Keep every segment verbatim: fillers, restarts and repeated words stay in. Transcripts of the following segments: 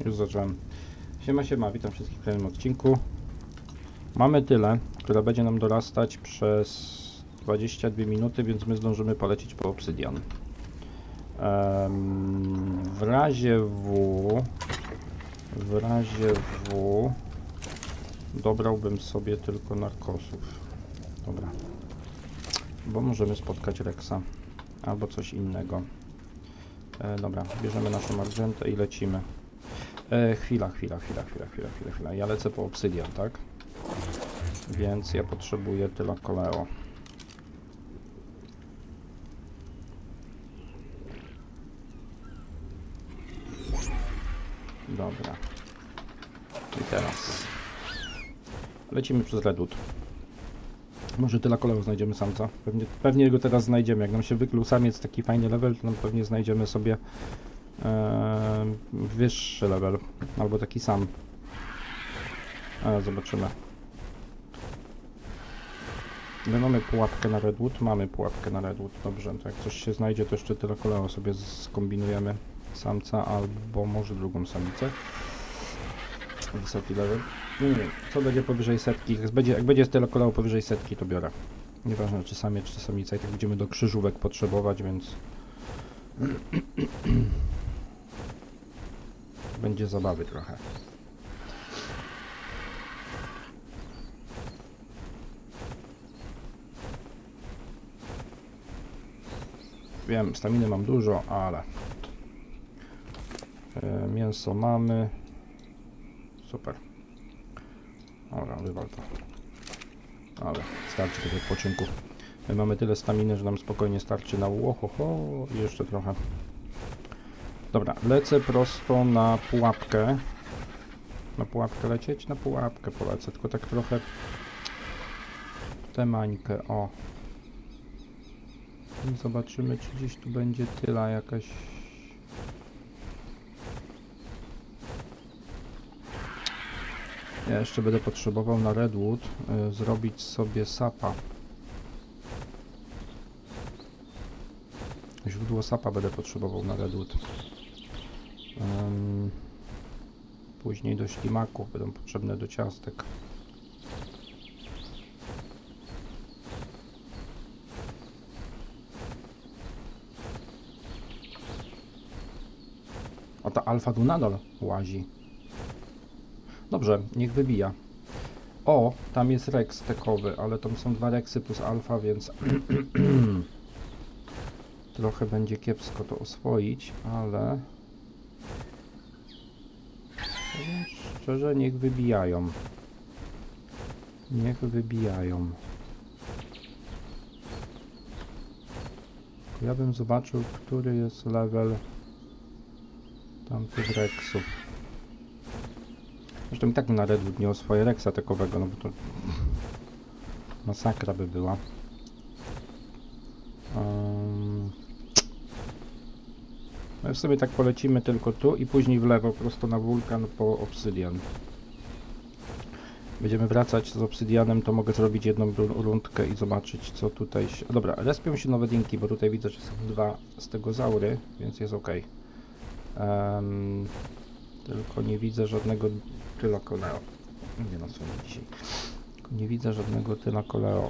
Już zacząłem. Siema, siema, witam wszystkich w kolejnym odcinku. Mamy tyle, które będzie nam dorastać przez dwadzieścia dwie minuty, więc my zdążymy polecieć po obsydian. Um, w razie W... W razie W... Dobrałbym sobie tylko narkosów. Dobra. Bo możemy spotkać Rexa. Albo coś innego. E, dobra, bierzemy naszą argentę i lecimy. E, chwila, chwila, chwila, chwila, chwila, chwila, chwila. Ja lecę po obsydian, tak? Więc ja potrzebuję tyle koleo. Dobra. I teraz lecimy przez Redwood. Może tyle koleo znajdziemy samca. Pewnie, pewnie go teraz znajdziemy. Jak nam się wykluł samiec taki fajny level, to nam pewnie znajdziemy sobie e, wyższy level. Albo taki sam. Ale zobaczymy. My mamy pułapkę na Redwood? Mamy pułapkę na Redwood. Dobrze, to jak coś się znajdzie, to jeszcze tyle koleo sobie skombinujemy. Samca albo może drugą samicę. Wysoki level. Nie wiem, co będzie powyżej setki. Jak będzie, jak będzie tyle koleo powyżej setki, to biorę. Nieważne czy samiec, czy samica. I tak będziemy do krzyżówek potrzebować, więc będzie zabawy trochę. Wiem, staminy mam dużo, ale e, mięso mamy. Super. Dobra, wywal to. Ale starczy tego odpoczynku. My mamy tyle staminy, że nam spokojnie starczy na łohoho i jeszcze trochę. Dobra, lecę prosto na pułapkę. Na pułapkę lecieć? Na pułapkę polecę, tylko tak trochę tę mańkę, o. I zobaczymy, czy gdzieś tu będzie tyla jakaś. Ja jeszcze będę potrzebował na Redwood y, zrobić sobie sapa. Źródło sapa będę potrzebował na Redwood. Um, później do ślimaków będą potrzebne do ciastek. A ta alfa tu nadal łazi. Dobrze, niech wybija. O, tam jest Rex tekowy, ale tam są dwa Rexy plus alfa, więc trochę będzie kiepsko to oswoić, ale powiem szczerze, niech wybijają. Niech wybijają. Ja bym zobaczył, który jest level tamtych Rexów. Zresztą i tak na Redwood nie oswoję Rexa tekowego, no bo to masakra by była. Um, no w sobie tak polecimy tylko tu i później w lewo, prosto na wulkan po obsydian. Będziemy wracać z obsydianem, to mogę zrobić jedną rundkę i zobaczyć, co tutaj się... Dobra, respią się nowe dinki, bo tutaj widzę, że są dwa stegozaury, więc jest ok. Um, tylko nie widzę żadnego tyla koleo. Nie no, co dzisiaj. Tylko nie widzę żadnego tyla koleo.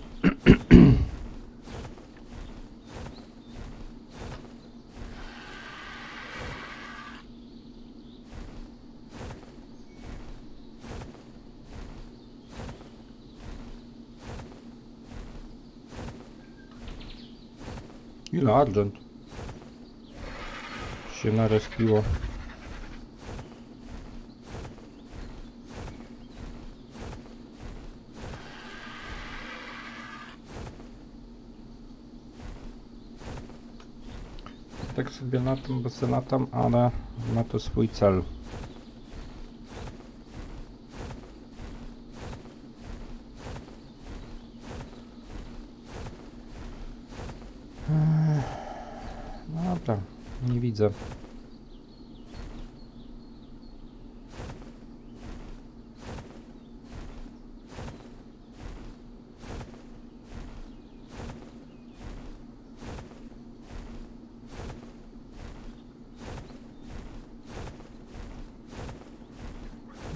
Ile argent się narespiło. Tak sobie latam, bo sobie latam, ale ma to swój cel. No dobra, nie widzę.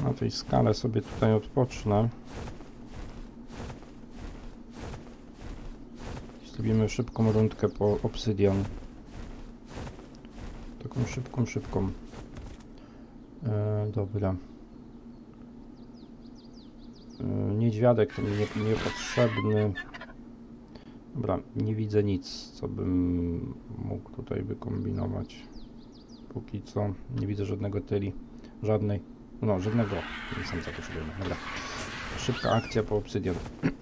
Na tej skale sobie tutaj odpocznę. Zrobimy szybką rundkę po obsydian. Taką szybką, szybką. E, dobra. E, niedźwiadek to mi nie, niepotrzebny. Dobra, nie widzę nic, co bym mógł tutaj wykombinować. Póki co nie widzę żadnego tyli. Żadnej. No, żadnego. Nie sam za to potrzebujemy. Dobra. Szybka akcja po obsydian.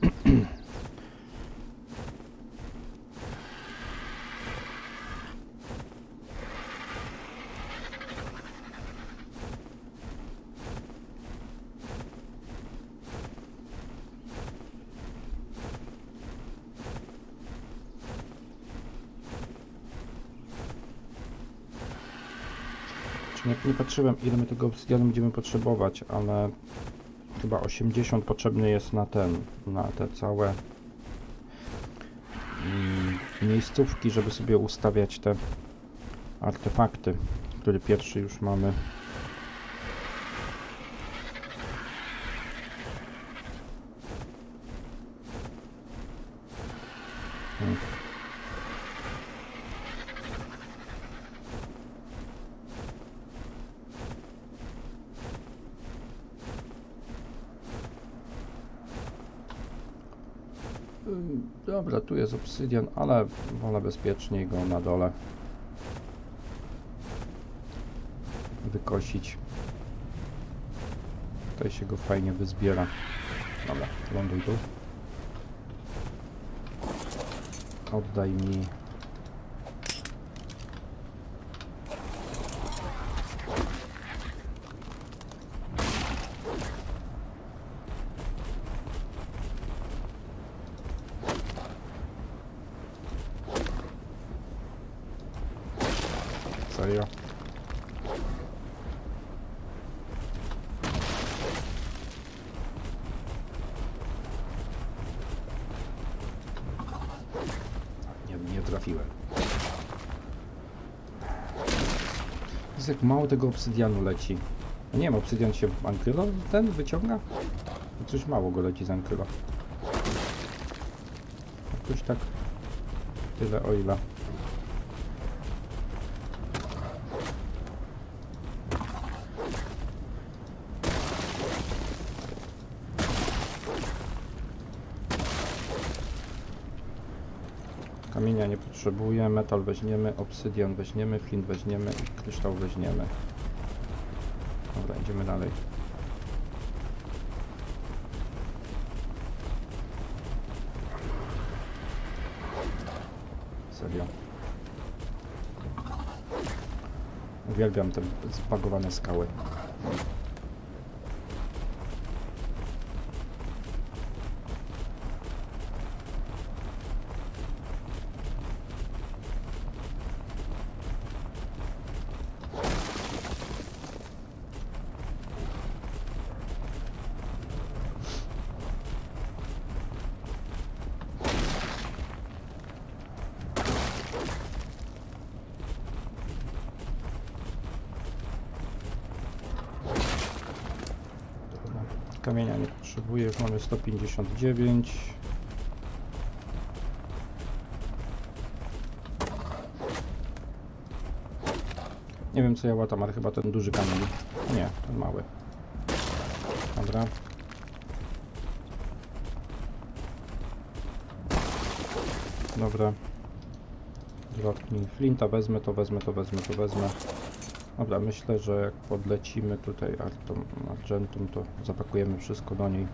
Nie, nie patrzyłem, ile my tego obsydianu będziemy potrzebować, ale chyba osiemdziesiąt potrzebny jest na ten, na te całe mm, miejscówki, żeby sobie ustawiać te artefakty, które pierwszy już mamy. Hmm. Dobra, tu jest obsydian, ale wolę bezpieczniej go na dole wykosić. Tutaj się go fajnie wyzbiera. Dobra, ląduj tu. Oddaj mi serio. Nie, nie trafiłem. Jest jak mało tego obsydianu leci. No nie wiem, obsydian się ankylo ten wyciąga? Coś mało go leci z ankylo. Jakoś tak tyle o ile. Kamienia nie potrzebuję, metal weźmiemy, obsydian weźmiemy, flint weźmiemy i kryształ weźmiemy. Dobra, idziemy dalej. Serio. Uwielbiam te zbagowane skały. Kamienia nie potrzebuję, już mamy sto pięćdziesiąt dziewięć. Nie wiem co ja łatam, ale chyba ten duży kamień. Nie, ten mały. Dobra. Dobra. Zwrotnij flinta, wezmę to, wezmę to, wezmę to, wezmę. Dobra, myślę, że jak podlecimy tutaj Artom, Argentum, to zapakujemy wszystko do niej.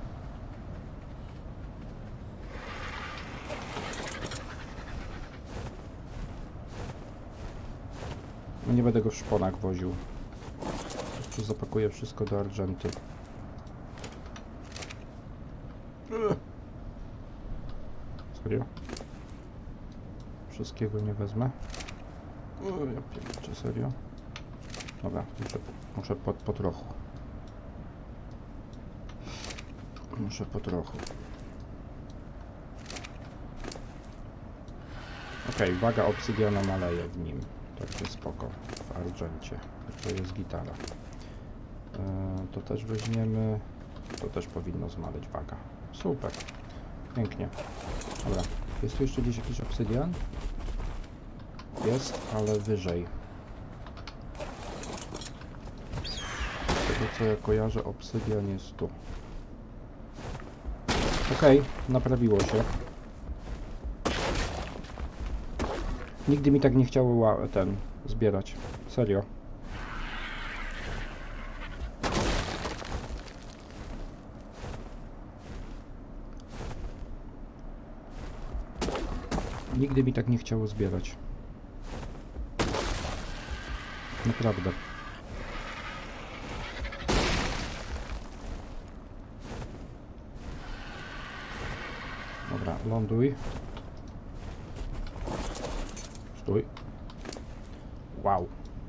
Nie będę go w szponach woził. Tu zapakuję wszystko do Argenty. Serio? Wszystkiego nie wezmę? Ja pierniczę, serio? Dobra, muszę, muszę po, po trochu. Muszę po trochu. Okej, okay, waga obsydiana maleje w nim. Także spoko. W Argencie. To jest gitara. To też weźmiemy. To też powinno zmaleć waga. Super. Pięknie. Dobra. Jest tu jeszcze gdzieś jakiś obsydian? Jest, ale wyżej. Z tego co ja kojarzę, obsydian jest tu. Okej, okay, naprawiło się. Nigdy mi tak nie chciało ten zbierać. Serio. Nigdy mi tak nie chciało zbierać. Naprawdę. Dobra, ląduj. Stój. Wow.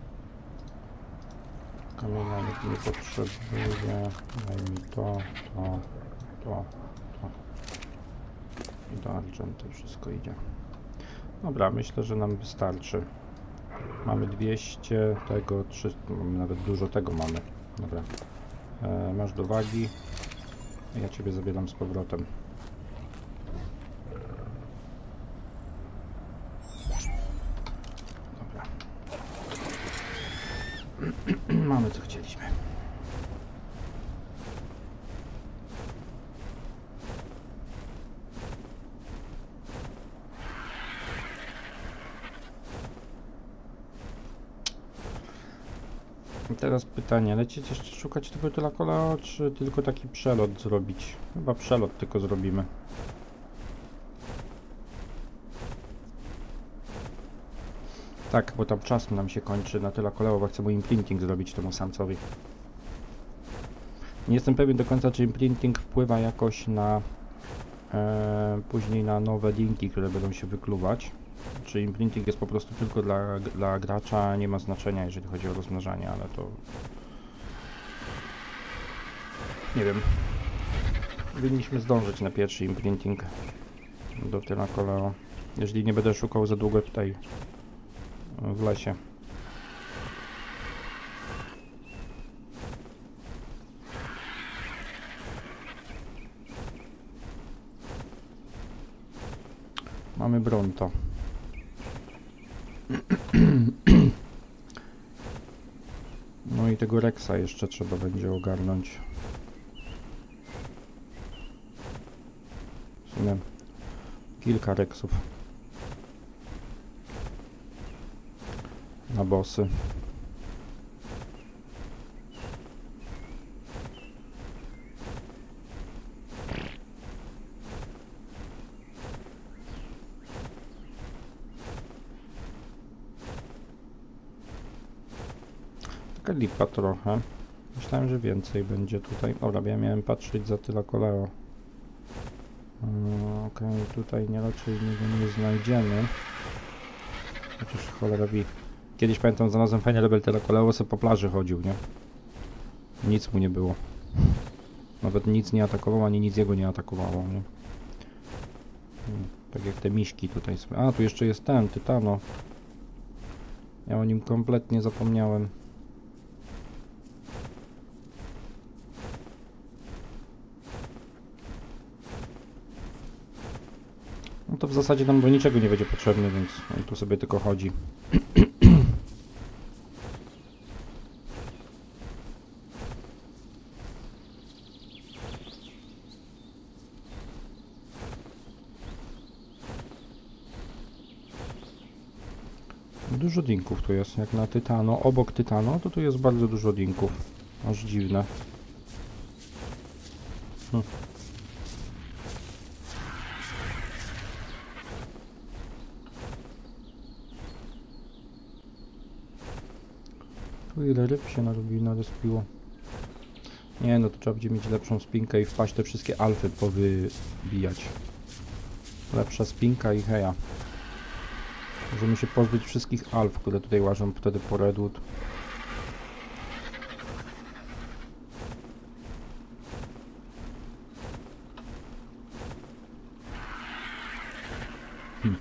Kamienia nikt nie potrzebuje. Daj mi to, to, to, to. I do argentu wszystko idzie. Dobra, myślę, że nam wystarczy. Mamy dwieście tego, trzysta, nawet dużo tego mamy. Dobra. E, masz do wagi. Ja ciebie zabieram z powrotem. Dobra. Mamy co chcieliśmy. I teraz pytanie, lecieć jeszcze szukać tego tylakola, czy tylko taki przelot zrobić? Chyba przelot tylko zrobimy. Tak, bo tam czas nam się kończy na tylakoleo, bo chcę mu imprinting zrobić temu samcowi. Nie jestem pewien do końca, czy imprinting wpływa jakoś na e, później na nowe linki, które będą się wykluwać. Czy imprinting jest po prostu tylko dla, dla gracza, nie ma znaczenia, jeżeli chodzi o rozmnażanie, ale to... Nie wiem. Powinniśmy zdążyć na pierwszy imprinting do tylakoleo. Jeżeli nie będę szukał za długo tutaj w lesie. Mamy Bronto. No i tego Rexa jeszcze trzeba będzie ogarnąć. W sumie kilka Rexów na bossy. Taka lipa trochę. Myślałem, że więcej będzie tutaj. Dobra, ja miałem patrzeć za tylakoleo. Hmm, Okej, okay, tutaj nie raczej niego nie znajdziemy. Chociaż cholera wie. Kiedyś pamiętam, znalazłem fajny level tylakoleo, sobie po plaży chodził, nie? Nic mu nie było. Nawet nic nie atakowało, ani nic jego nie atakowało, nie? Hmm, tak jak te miśki tutaj. A, tu jeszcze jest ten, Tytano. Ja o nim kompletnie zapomniałem. No to w zasadzie nam do niczego nie będzie potrzebny, więc on tu sobie tylko chodzi. Dużo dinków tu jest, jak na Tytano. Obok Tytano to tu jest bardzo dużo dinków. Aż dziwne. Hm. Tu ile ryb się narobi, narespiło. Nie no, to trzeba będzie mieć lepszą spinkę i wpaść te wszystkie alfy powybijać. Lepsza spinka i heja. Możemy się pozbyć wszystkich alf, które tutaj łażą wtedy po Redwood. Hmm.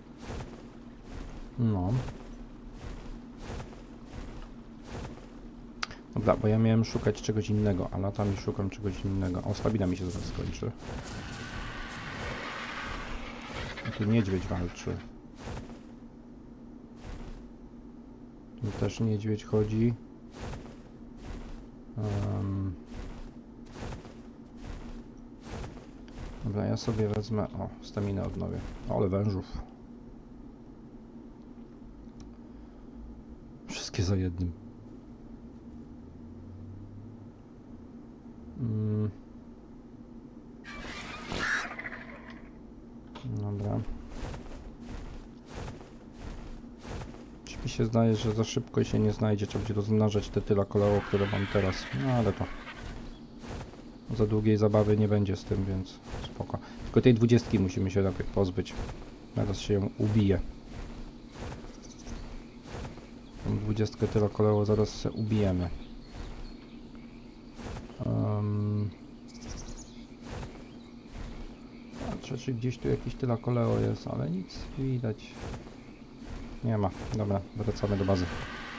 No. Dobra, bo ja miałem szukać czegoś innego, a latam i szukam czegoś innego. O, stamina mi się zaraz skończy. A tu niedźwiedź walczy. Tu też niedźwiedź chodzi. Um. Dobra, ja sobie wezmę... O, staminę odnowię. O, ale wężów. Wszystkie za jednym. Mm. Dobra. Czy mi się zdaje, że za szybko się nie znajdzie, trzeba będzie rozmnażać te tyla koleo, które mam teraz. No ale to... Za długiej zabawy nie będzie z tym, więc spoko. Tylko tej dwudziestki musimy się najpierw pozbyć. Teraz się ją ubije. Tą dwudziestkę tyla koleo zaraz się ubijemy. Um... Patrzę, czy gdzieś tu jakiś tyla koleo jest, ale nic widać. Nie ma. Dobra, wracamy do bazy.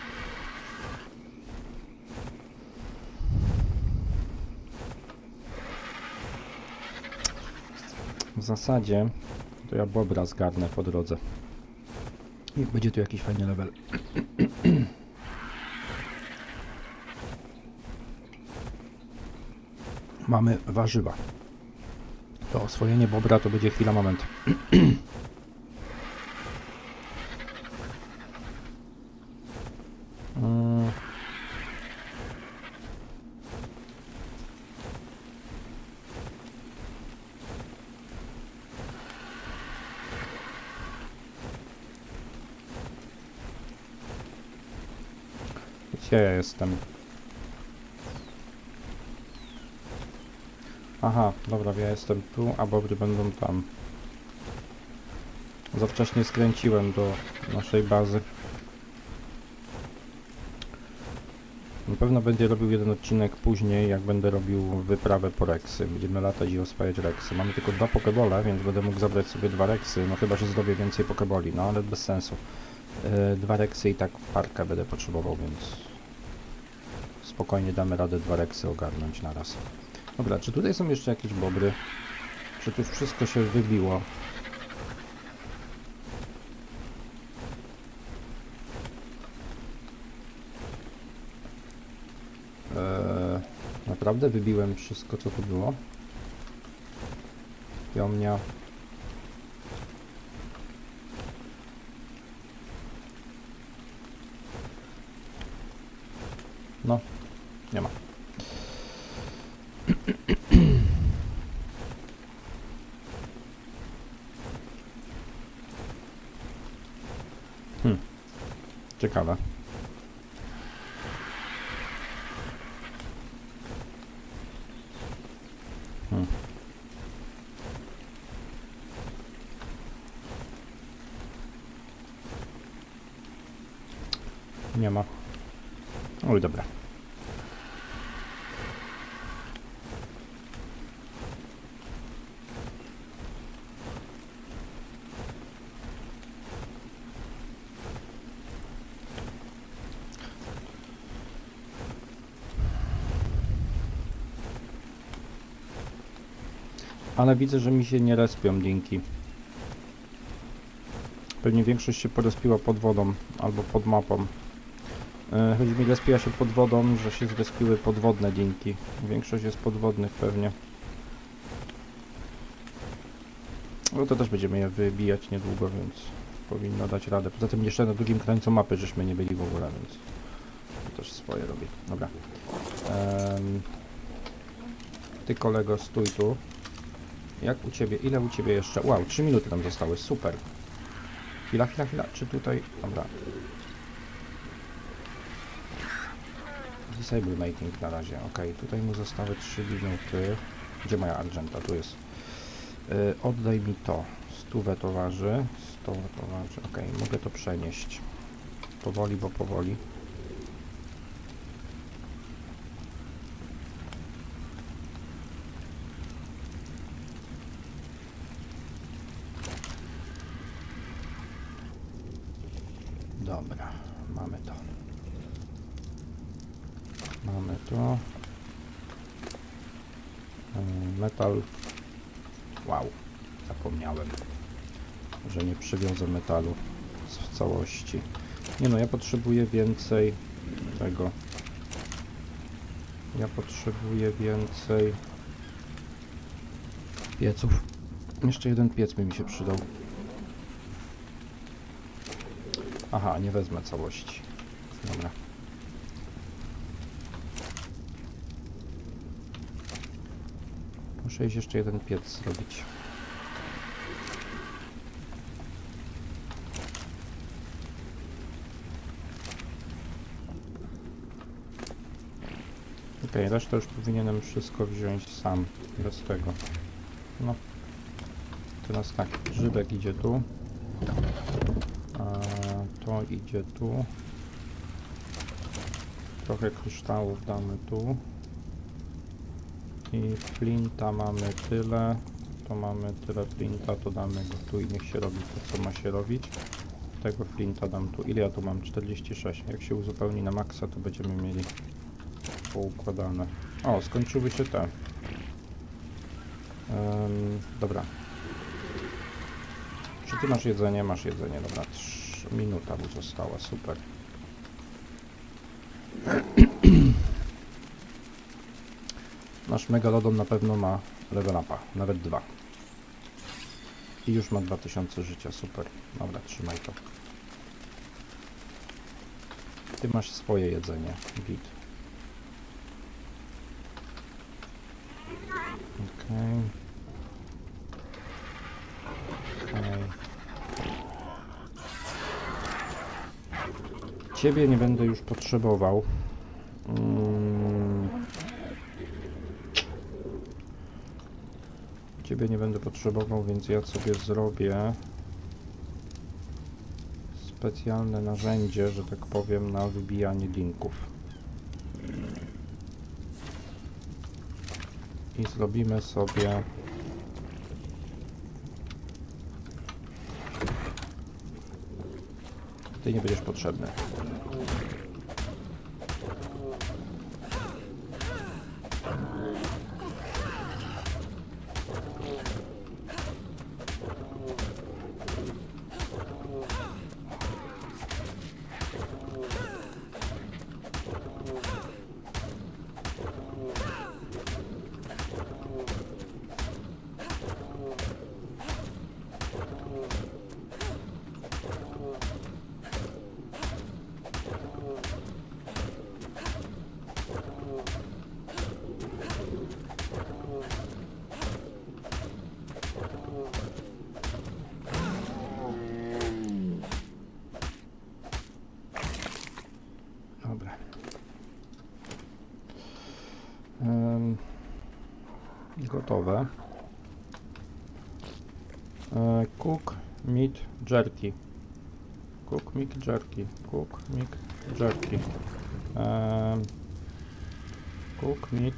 W zasadzie to ja bobra zgarnę po drodze. Jak będzie tu jakiś fajny level. Mamy warzywa. To oswojenie bobra to będzie chwila, moment. hmm. Gdzie ja jestem? Aha, dobra, ja jestem tu, a bobry będą tam. Za wcześnie skręciłem do naszej bazy. Na pewno będę robił jeden odcinek później, jak będę robił wyprawę po reksy. Będziemy latać i oswajać reksy. Mamy tylko dwa pokebole, więc będę mógł zabrać sobie dwa reksy. No chyba, że zrobię więcej pokeboli, no ale bez sensu. Yy, dwa reksy i tak parkę będę potrzebował, więc spokojnie damy radę dwa reksy ogarnąć na raz. Dobra, czy tutaj są jeszcze jakieś bobry? Czy tu już wszystko się wybiło? Eee, naprawdę wybiłem wszystko, co tu było? Piomnia. No, nie ma. Hmm. Ciekawe. Hmm. Nie ma. Oj, dobra. Ale widzę, że mi się nie respią dzięki. Pewnie większość się porespiła pod wodą albo pod mapą. Yy, chodzi mi, respiła się pod wodą, że się zrespiły podwodne dzięki. Większość jest podwodnych pewnie. No to też będziemy je wybijać niedługo, więc powinno dać radę. Poza tym jeszcze na drugim krańcu mapy żeśmy nie byli w ogóle, więc to też swoje robi. Dobra. Um, ty kolego, stój tu. Jak u ciebie? Ile u ciebie jeszcze? Wow, trzy minuty tam zostały, super. Chwila, chwila, chwila. Czy tutaj... Dobra. Disable mating na razie. Ok, tutaj mu zostały trzy minuty. Gdzie moja Argenta? Tu jest. Yy, oddaj mi to. Stówę to waży. Stówę to waży. Ok, mogę to przenieść. Powoli, bo powoli. Dobra, mamy to. Mamy to. Metal. Wow, zapomniałem, że nie przywiozę metalu w całości. Nie no, ja potrzebuję więcej tego. Ja potrzebuję więcej pieców. Jeszcze jeden piec by mi się przydał. Aha, nie wezmę całości. Dobra. Muszę iść jeszcze jeden piec zrobić. Ok, resztę już powinienem wszystko wziąć sam, bez tego. No. Teraz tak, grzybek idzie tu. A to idzie tu. Trochę kryształów damy tu. I flinta mamy tyle. To mamy tyle flinta, to damy go tu i niech się robi to, co ma się robić. Tego flinta dam tu. Ile ja tu mam? czterdzieści sześć. Jak się uzupełni na maksa, to będziemy mieli poukładane. O, skończyły się te. Um, dobra. Czy ty masz jedzenie? Masz jedzenie, dobra. Trz, minuta mu została, super. Nasz megalodon na pewno ma level upa, nawet dwa. I już ma dwa tysiące życia, super. Dobra, trzymaj to. Ty masz swoje jedzenie, git. Okej. Okay. Okay. Ciebie nie będę już potrzebował. Hmm. Ciebie nie będę potrzebował, więc ja sobie zrobię specjalne narzędzie, że tak powiem, na wybijanie linków. I zrobimy sobie ty nie będziesz potrzebny. Gotowe. E, cook meat jerky. Cook meat jerky. Cook meat jerky. E, cook meat.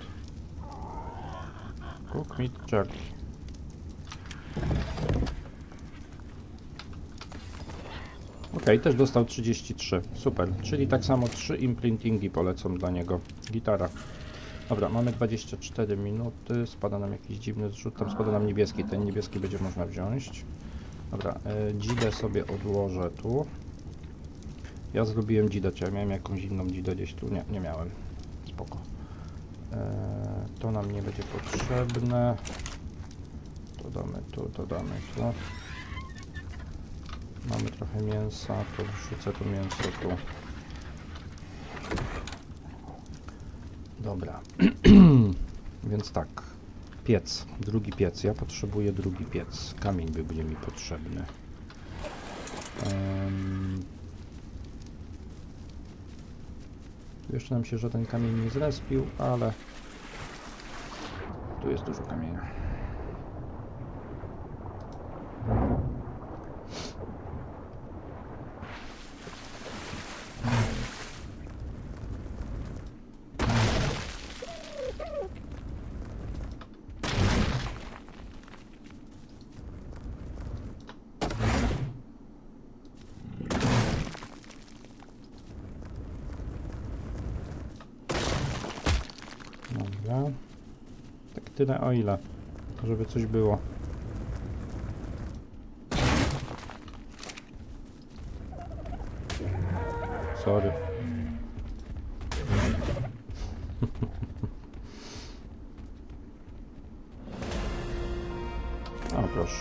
Cook meat jerky. Ok, też dostał trzydzieści trzy. Super. Czyli tak samo trzy imprintingi polecą dla niego. Gitara. Dobra, mamy dwadzieścia cztery minuty, spada nam jakiś dziwny zrzut, tam spada nam niebieski, ten niebieski będzie można wziąć. Dobra, e, dzidę sobie odłożę tu. Ja zrobiłem dzidę, czy ja miałem jakąś inną dzidę gdzieś tu? Nie, nie miałem. Spoko. E, to nam nie będzie potrzebne. To damy tu, to damy tu. Mamy trochę mięsa, to wrzucę to mięso tu. Dobra, więc tak, piec, drugi piec, ja potrzebuję drugi piec, kamień by będzie mi potrzebny. Um, jeszcze nam się żaden kamień nie zrespił, ale tu jest dużo kamienia. Dobra. Tak tyle o ile, żeby coś było. Sorry. O, proszę.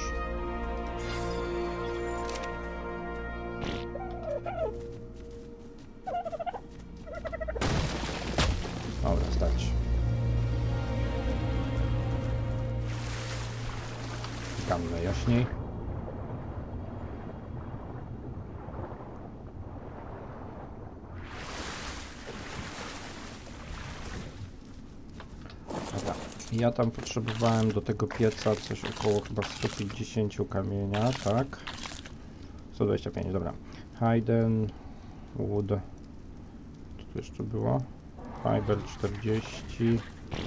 Dobra, starczy. Tam najjaśniej. Dobra. Ja tam potrzebowałem do tego pieca coś około chyba sto pięćdziesiąt kamienia, tak? sto dwadzieścia pięć, dobra. Hayden, wood. Co tu jeszcze było? Fiber czterdzieści. Eee,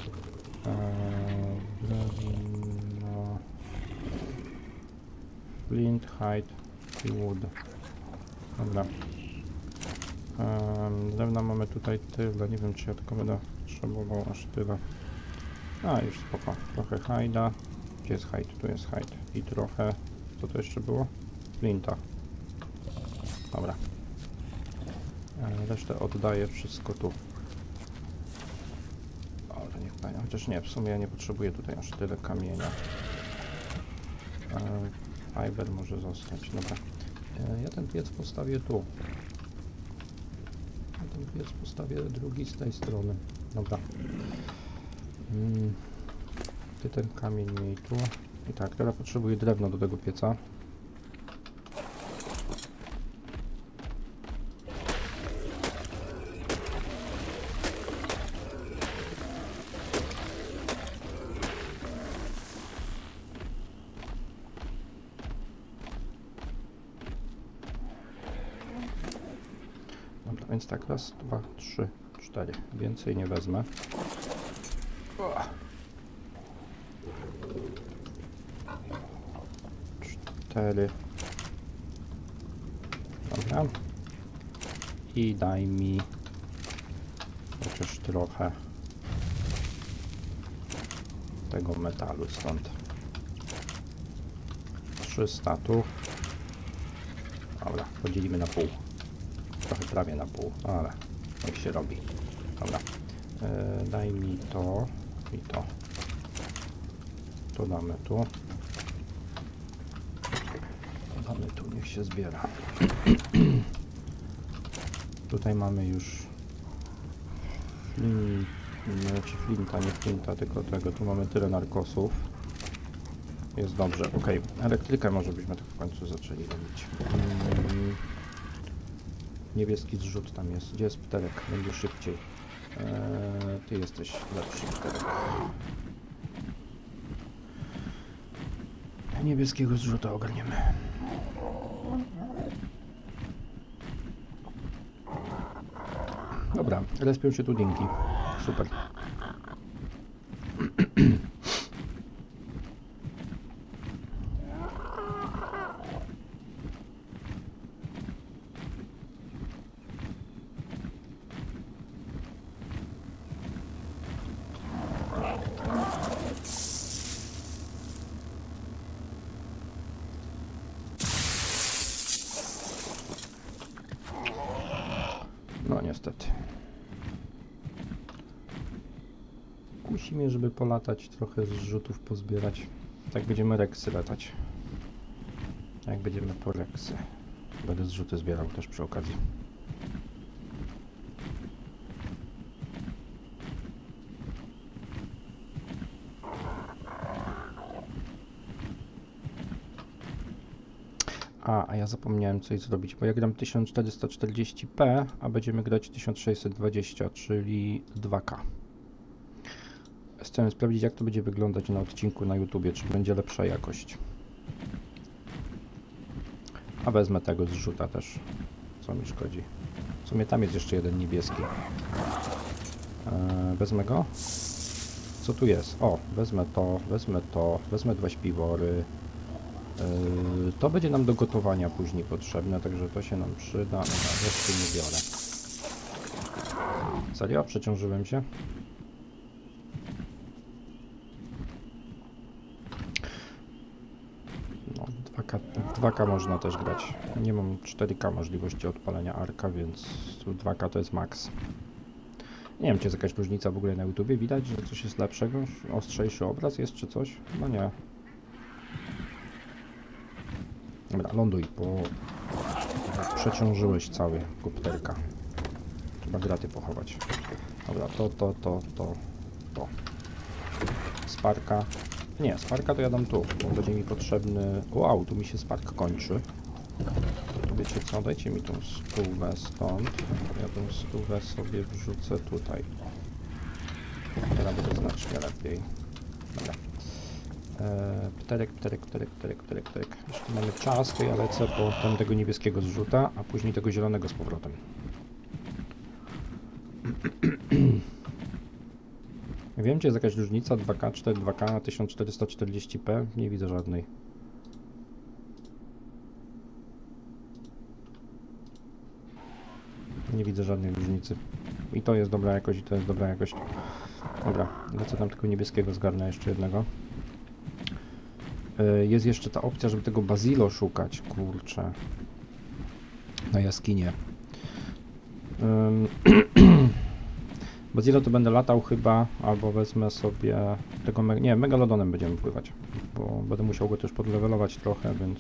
drewno. Flint, hide i wood. Dobra. Eee, drewna mamy tutaj tyle. Nie wiem, czy ja tylko będę potrzebował aż tyle. A, już spoko. Trochę hajda. Gdzie jest hide? Tu jest hide. I trochę... Co to jeszcze było? Flinta. Dobra. Eee, resztę oddaję wszystko tu. O, to niech pani. Chociaż nie, w sumie ja nie potrzebuję tutaj aż tyle kamienia. Eee, fiber może zostać. Dobra. Eee, ja ten piec postawię tu. Ja ten piec postawię drugi z tej strony. Dobra. Hmm. Ty ten kamień miej tu. I tak, teraz potrzebuję drewno do tego pieca. Dobra, więc tak, raz, dwa, trzy, cztery. Więcej nie wezmę. Cztery. Dobra. I daj mi chociaż trochę tego metalu stąd. trzysta tu. Dobra, podzielimy na pół. Trochę prawie na pół, ale jak się robi. Dobra. Yy, daj mi to i to. To damy tu. Damy tu, niech się zbiera. Tutaj mamy już flint, znaczy flinta, nie flinta, tylko tego. Tu mamy tyle narkosów. Jest dobrze. Ok, elektrykę może byśmy tak w końcu zaczęli robić. Hmm. Niebieski zrzut tam jest. Gdzie jest pterek? Będzie szybciej. Eee, ty jesteś lepszy pterek. Niebieskiego zrzuta ogarniemy. Dobra, respią się tu dinki. Super. No niestety. Kusi mnie, żeby polatać, trochę zrzutów pozbierać. Tak będziemy reksy latać. Jak będziemy po reksy. Będę zrzuty zbierał też przy okazji. A, a ja zapomniałem coś zrobić, bo ja gram tysiąc czterysta czterdzieści p, a będziemy grać tysiąc sześćset dwadzieścia, czyli dwa K. Chcę sprawdzić, jak to będzie wyglądać na odcinku na YouTubie, czy będzie lepsza jakość. A wezmę tego zrzuta też, co mi szkodzi. W sumie tam jest jeszcze jeden niebieski. Eee, wezmę go? Co tu jest? O, wezmę to, wezmę to, wezmę dwa śpiwory. Yy, to będzie nam do gotowania później potrzebne, także to się nam przyda. No, reszty nie biorę. Serio? Przeciążyłem się? dwa K można też grać. Nie mam cztery K możliwości odpalenia arka, więc tu dwa K to jest max. Nie wiem, czy jest jakaś różnica w ogóle na YouTubie. Widać, że coś jest lepszego? Ostrzejszy obraz jest, czy coś? No nie. Dobra, ląduj, bo przeciążyłeś cały kopterka. Trzeba graty pochować. Dobra, to, to, to, to, to. Sparka. Nie, Sparka to ja dam tu, bo będzie mi potrzebny... Wow, tu mi się Spark kończy. To wiecie co, dajcie mi tą stówę stąd. Ja tą stówę sobie wrzucę tutaj. Teraz będzie znacznie lepiej. Dobra. Eee, pterek, pterek, pterek, pterek, pterek, pterek. Jeśli mamy czas, to ja lecę po tamtego niebieskiego zrzuta, a później tego zielonego z powrotem. Wiem, czy jest jakaś różnica dwa K, cztery dwa K na tysiąc czterysta czterdzieści p? Nie widzę żadnej. Nie widzę żadnej różnicy. I to jest dobra jakość, i to jest dobra jakość. Dobra, lecę tam tylko niebieskiego, zgarnę jeszcze jednego. Yy, jest jeszcze ta opcja, żeby tego Bazilo szukać, kurczę. Na jaskinię. Yy, Bazilo to będę latał chyba, albo wezmę sobie tego, me nie, Megalodonem będziemy pływać, bo będę musiał go też podlewelować trochę, więc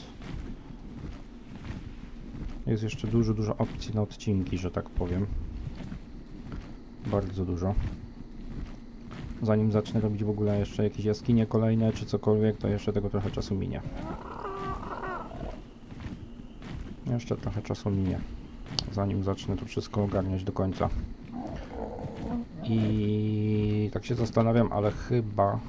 jest jeszcze dużo, dużo opcji na odcinki, że tak powiem. Bardzo dużo. Zanim zacznę robić w ogóle jeszcze jakieś jaskinie kolejne, czy cokolwiek, to jeszcze tego trochę czasu minie. Jeszcze trochę czasu minie, zanim zacznę to wszystko ogarniać do końca. I tak się zastanawiam, ale chyba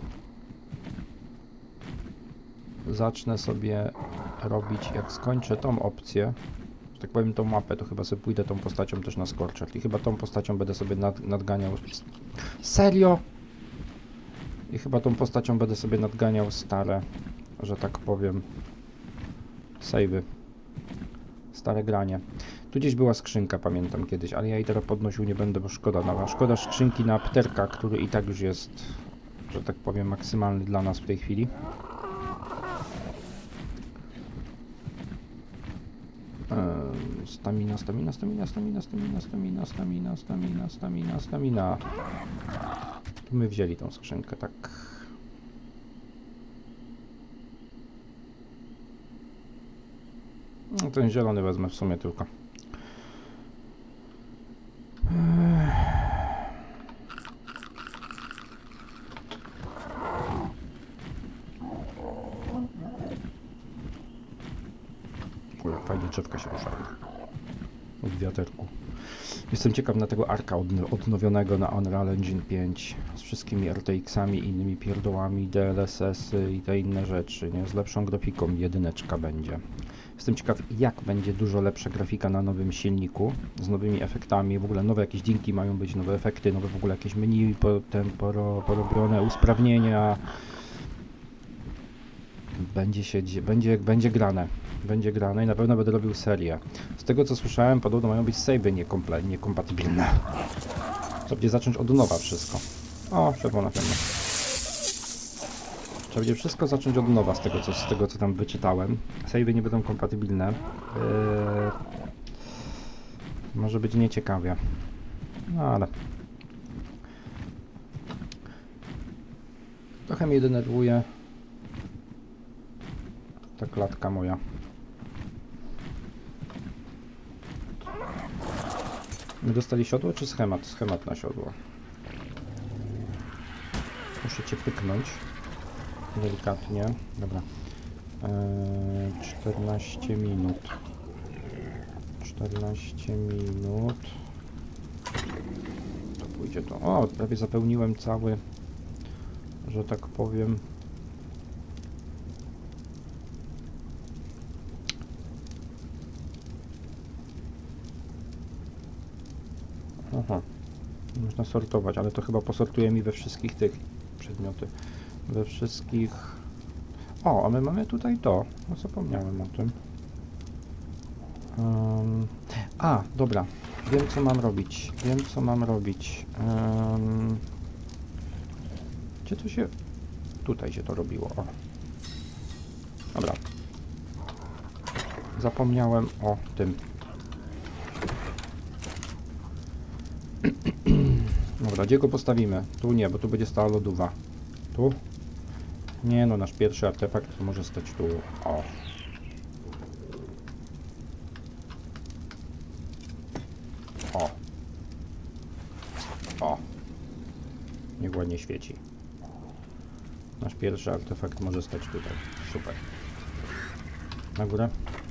zacznę sobie robić, jak skończę tą opcję, że tak powiem tą mapę, to chyba sobie pójdę tą postacią też na Scorcher i chyba tą postacią będę sobie nad, nadganiał... Serio? I chyba tą postacią będę sobie nadganiał stare, że tak powiem, save'y. Stare granie. Tu gdzieś była skrzynka, pamiętam kiedyś, ale ja jej teraz podnosił nie będę, bo szkoda na szkoda skrzynki na pterka, który i tak już jest, że tak powiem, maksymalny dla nas w tej chwili. Ehm, stamina, stamina, stamina, stamina, stamina, stamina, stamina, stamina, stamina, stamina. Tu my wzięli tą skrzynkę, tak. No, ten zielony wezmę w sumie tylko. Ule, fajnie drzewka się ruszają od wiaterku. Jestem ciekaw na tego arka odnowionego na Unreal Engine pięć z wszystkimi R T X-ami, innymi pierdołami, D L S S-y i te inne rzeczy, nie? Z lepszą grafiką, jedyneczka będzie. Jestem ciekaw, jak będzie dużo lepsza grafika na nowym silniku, z nowymi efektami, w ogóle nowe jakieś dźwięki mają być, nowe efekty, nowe w ogóle jakieś menu, potem poro, porobione usprawnienia. Będzie się, będzie, będzie grane, będzie grane i na pewno będę robił serię. Z tego co słyszałem, podobno mają być save'y niekompatybilne. Trzeba będzie zacząć od nowa wszystko. O, czerwona pewnie. Trzeba będzie wszystko zacząć od nowa z tego co, z tego, co tam wyczytałem. Save'y nie będą kompatybilne. Eee, może być nieciekawie. No ale... Trochę mnie denerwuje ta klatka moja. My dostali siodło czy schemat? Schemat na siodło. Muszę cię pyknąć. Delikatnie. Dobra. Eee, czternaście minut. czternaście minut. To pójdzie to. O, prawie zapełniłem cały, że tak powiem. Aha. Można sortować, ale to chyba posortuje mi we wszystkich tych przedmioty. We wszystkich... O, a my mamy tutaj to. No zapomniałem o tym. Um... A, dobra. Wiem co mam robić. Wiem co mam robić. Um... Gdzie to się... Tutaj się to robiło. O. Dobra. Zapomniałem o tym. Dobra, gdzie go postawimy? Tu nie, bo tu będzie stała lodówa. Tu? Nie no, nasz pierwszy artefakt może stać tu. O. O. O. Niech ładnie świeci. Nasz pierwszy artefakt może stać tutaj. Super. Na górę.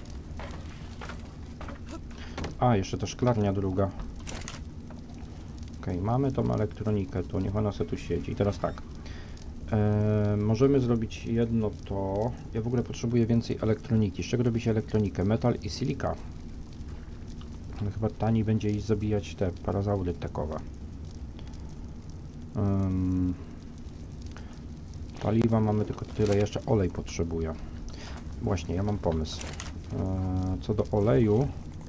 A, jeszcze ta szklarnia druga. Ok, mamy tą elektronikę, to niech ona sobie tu siedzi. I teraz tak. Eee, możemy zrobić jedno to. Ja w ogóle potrzebuję więcej elektroniki. Z czego robi się elektronikę? Metal i silika. Ale chyba taniej będzie iść zabijać te parazaury tekowe. Um, paliwa mamy tylko tyle. Jeszcze olej potrzebuję. Właśnie, ja mam pomysł. Eee, co do oleju.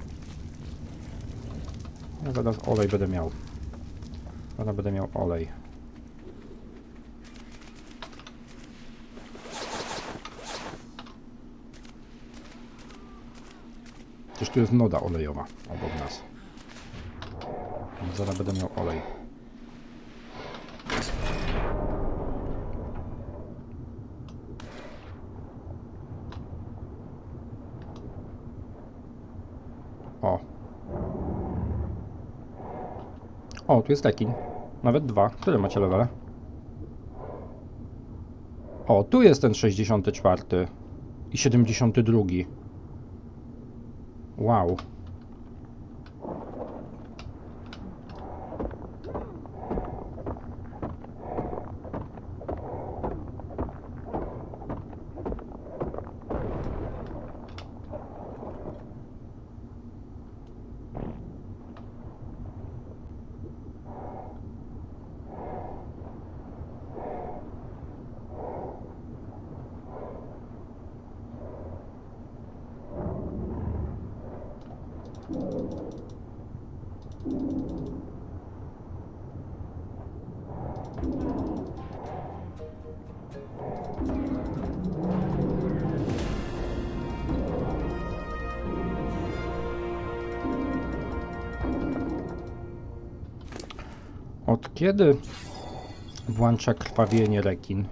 Ja zaraz olej będę miał. Zaraz będę miał olej. Przecież tu jest noda olejowa obok nas. Zaraz będę miał olej. O. O, tu jest rekin. Nawet dwa. Które macie levele? O, tu jest ten sześćdziesiąty czwarty i siedemdziesiąty drugi. Wow. Od kiedy włącza krwawienie rekin?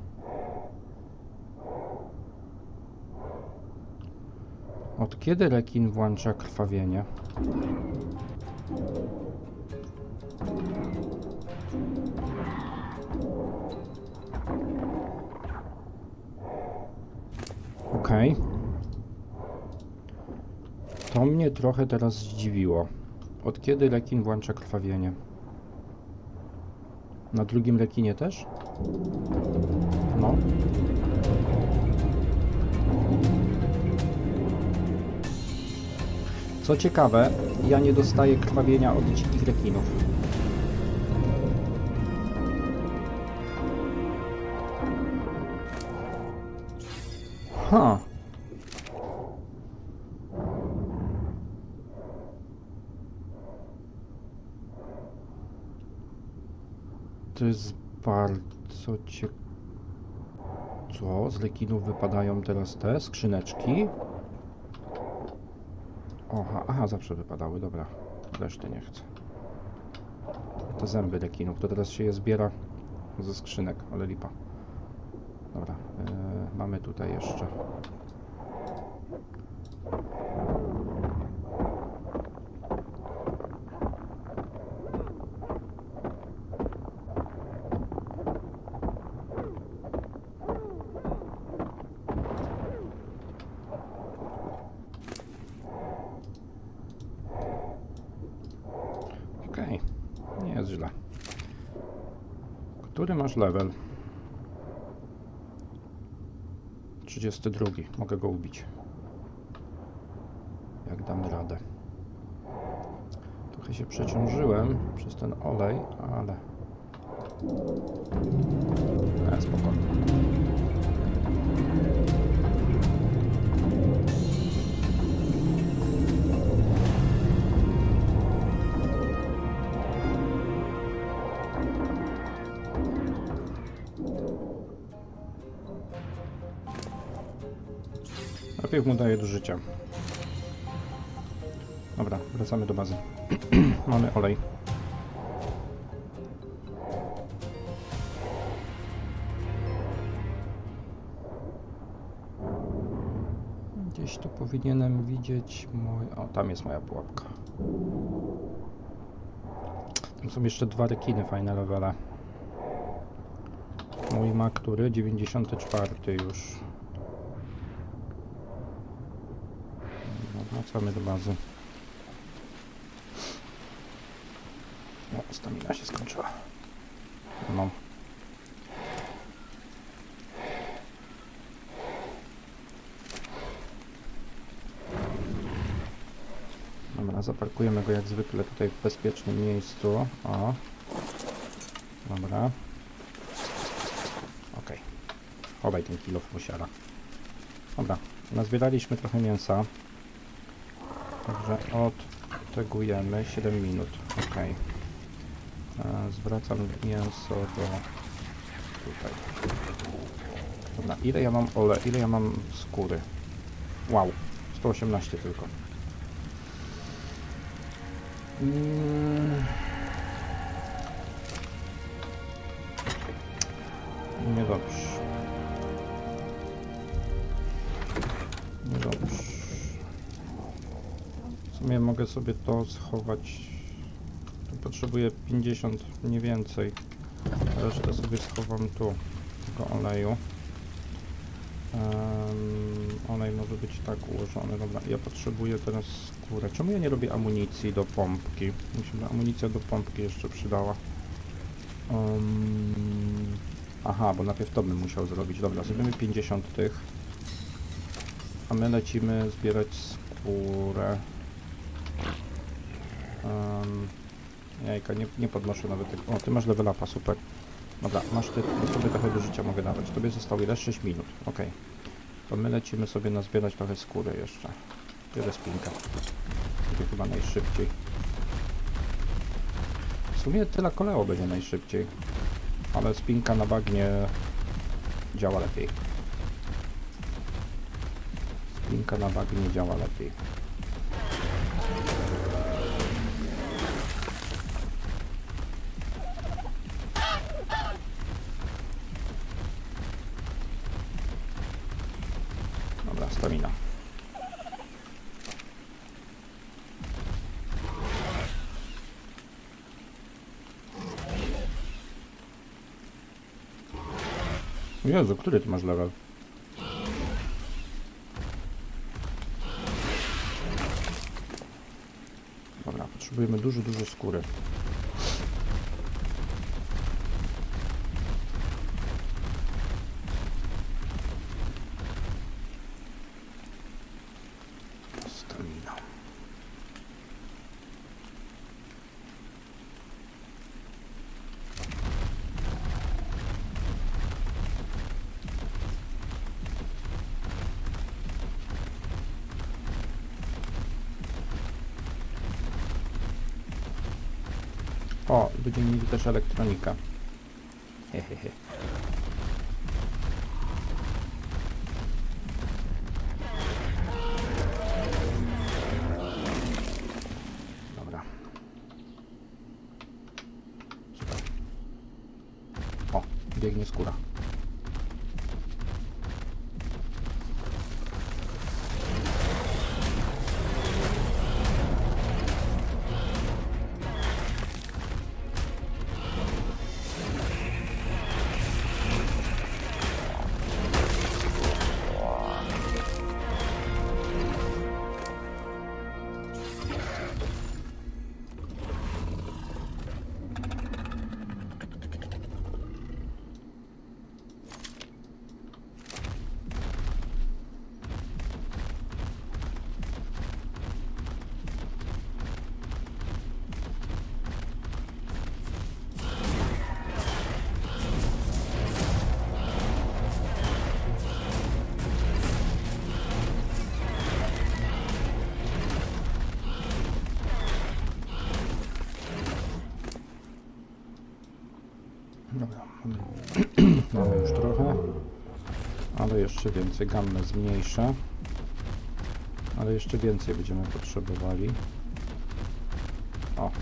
Od kiedy rekin włącza krwawienie? Okej. Okay. To mnie trochę teraz zdziwiło. Od kiedy rekin włącza krwawienie? Na drugim rekinie też? No. Co ciekawe, ja nie dostaję krwawienia od dzikich rekinów. Ha. To jest bardzo ciekawe. Co? Z rekinów wypadają teraz te skrzyneczki? Oha, aha, zawsze wypadały, dobra. Reszty nie chcę. Te zęby rekinów, to teraz się je zbiera ze skrzynek, ale lipa. Dobra, yy, mamy tutaj jeszcze. Okej, okay. Nie jest źle. Który masz level? trzydziesty drugi. Mogę go ubić. Jak dam radę. Trochę się przeciążyłem przez ten olej, ale... E, spokojnie. Najpierw mu daję do życia. Dobra, wracamy do bazy. Mamy olej. Gdzieś tu powinienem widzieć mój... O, tam jest moja pułapka. Tam są jeszcze dwa rekiny fajne levele. Mój ma który? dziewięćdziesiąty czwarty już. No, wracamy do bazy. O, stamina się skończyła. No. Dobra, zaparkujemy go jak zwykle tutaj w bezpiecznym miejscu. O. Dobra. Okej. Chowaj ten kilo musiara. Dobra, nazbieraliśmy trochę mięsa. Także odtegujemy siedem minut. Okej. Zwracam mięso do tutaj. Dobra, ile ja mam ole, ile ja mam skóry? Wow, sto osiemnaście tylko. Mm. Niedobrze. Niedobrze. W sumie mogę sobie to schować. Tu potrzebuję pięćdziesiąt, nie więcej. Resztę sobie schowam tu, tego oleju. Um, olej może być tak ułożony. Dobra, ja potrzebuję teraz skórę. Czemu ja nie robię amunicji do pompki? Mi się amunicja do pompki jeszcze przydała. Um, aha, bo najpierw to bym musiał zrobić. Dobra, zrobimy pięćdziesiąt tych. A my lecimy zbierać skórę. Um, jajka, nie, nie podnoszę nawet tego. O, ty masz level upa, super. Dobra, masz ty, sobie trochę do życia mogę dawać. Tobie zostało ile? sześć minut. Ok. To my lecimy sobie nazbierać trochę skóry jeszcze. Tyle spinka. Będzie chyba najszybciej. W sumie tyle koleo będzie najszybciej. Ale spinka na bagnie działa lepiej. Spinka na bagnie działa lepiej. Dobra, stamina. Jezu, który ty masz level? Dobra, potrzebujemy dużo, dużo skóry. Stamina. O, będziemy mieli też elektronika. Hehehe. Dobra. Super. O, biegnie skóra. Dobra, mamy już trochę, ale jeszcze więcej. Gammę zmniejszę, ale jeszcze więcej będziemy potrzebowali. O.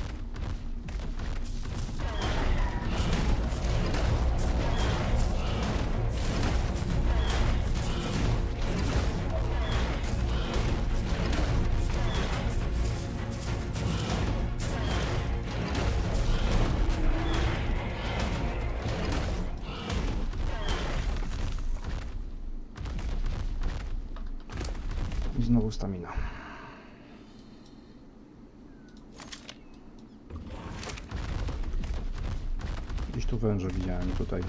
I znowu stamina. Gdzieś tu węże widziałem, tutaj.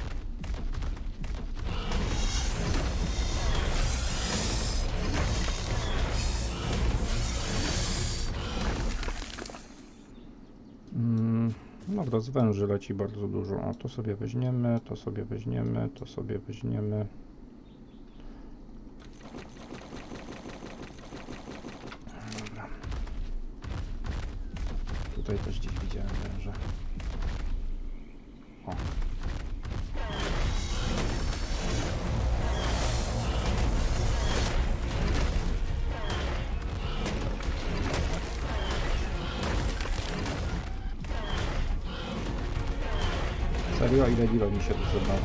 Mm, dobra, z węży leci bardzo dużo. O, to sobie weźmiemy, to sobie weźmiemy, to sobie weźmiemy. Dobra. Tutaj też gdzieś widziałem węże. O. Serio? Ile dilo mi się tu zebrało?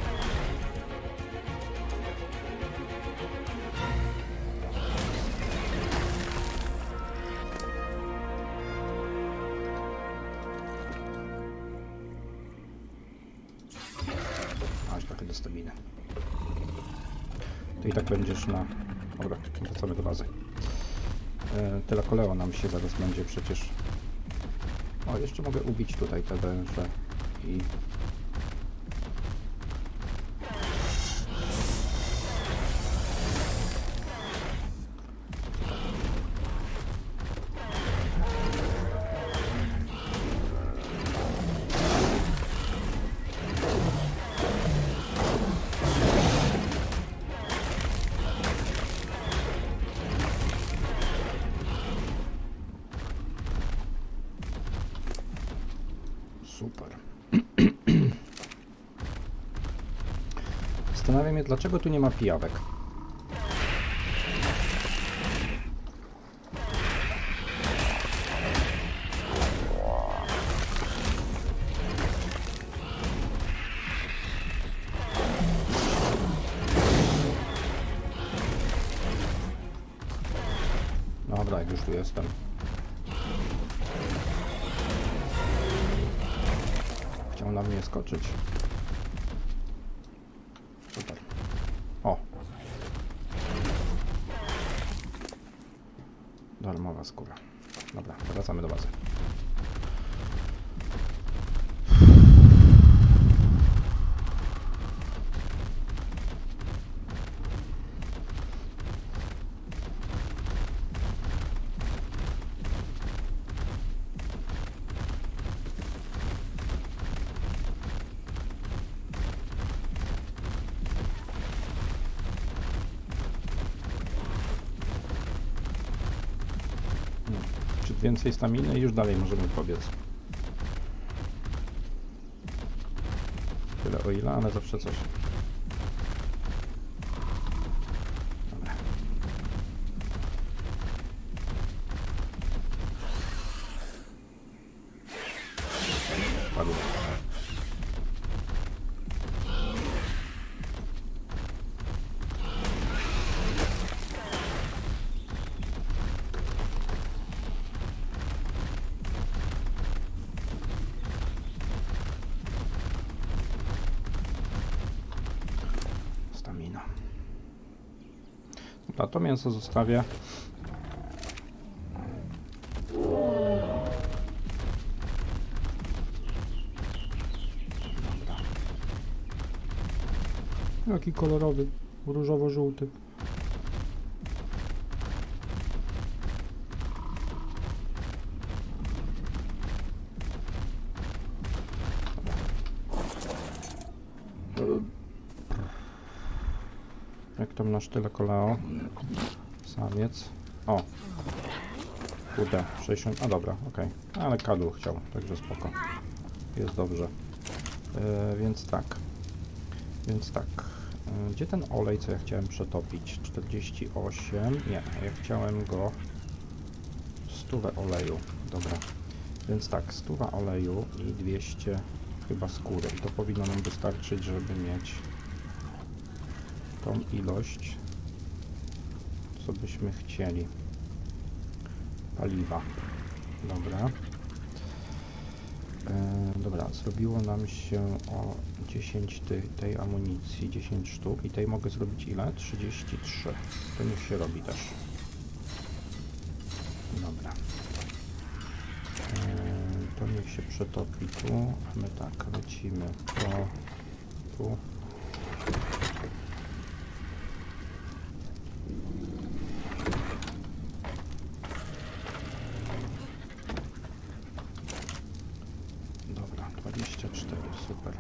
Aż takie do staminy. To i tak będziesz na... Dobra, wracamy do bazy. E, tyle koleo nam się zaraz będzie przecież... O, jeszcze mogę ubić tutaj te węże i... Super. Zastanawiam się, dlaczego tu nie ma pijawek. Dobra, jak już tu jestem. Chciał na mnie skoczyć. Super. O! Darmowa skóra. Dobra, wracamy do bazy. Czy więcej staminy i już dalej możemy pobiec. Tyle o ile, ale zawsze coś. Dobra. Padło. Dobra, to mięso zostawię. Dobra. Jaki kolorowy, różowo-żółty. Jak tam nasz tyle koleo? Samiec. O! Kurde, sześćdziesiąt. A dobra, okej. Okay. Ale kadłub chciał, także spoko. Jest dobrze. Yy, więc tak. Więc tak. Yy, gdzie ten olej, co ja chciałem przetopić? czterdzieści osiem. Nie, ja chciałem go... stówę oleju. Dobra. Więc tak, stuwa oleju i dwieście chyba skóry. I to powinno nam wystarczyć, żeby mieć tą ilość, co byśmy chcieli. Paliwa. Dobra. E, dobra, zrobiło nam się o dziesięć tej, tej amunicji, dziesięć sztuk i tej mogę zrobić ile? trzydzieści trzy. To niech się robi też. Dobra. E, to niech się przetopi tu, a my tak, lecimy to, tu. dwadzieścia cztery, super.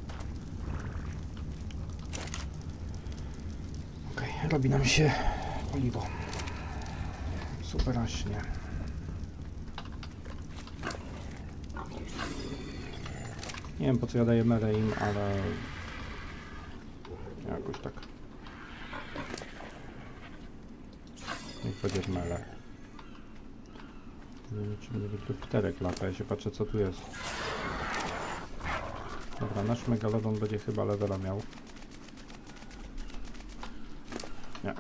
Ok, robi nam się paliwo. Superaśnie. Nie wiem, po co ja daję merę im, ale jakoś tak. Niech będzie merę. Nie wiem, czy mnie tu pterek lata, ja się patrzę, co tu jest. Dobra, nasz megalodon będzie chyba levela miał. Nie.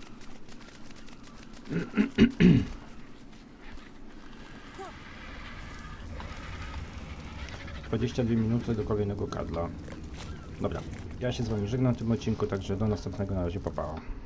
dwadzieścia dwie minuty do kolejnego kadla. Dobra, ja się z wami żegnam w tym odcinku, także do następnego, na razie, pa pa.